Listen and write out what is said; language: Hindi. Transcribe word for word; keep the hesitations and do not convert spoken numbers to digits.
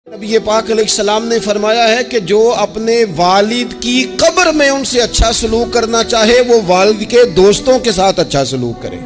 नबी पाक अलैहिस्सलाम ने फरमाया है कि जो अपने वालिद की कब्र में उनसे अच्छा सलूक करना चाहे वो वालिद के दोस्तों के साथ अच्छा सलूक करे।